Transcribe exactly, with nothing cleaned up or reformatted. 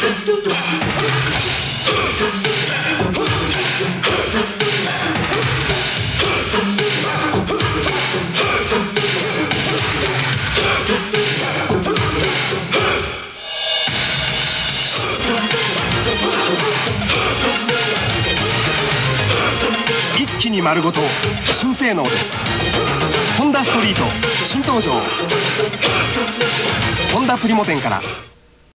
一気に丸ごと新性能です。ホンダストリート新登場。ホンダプリモ店から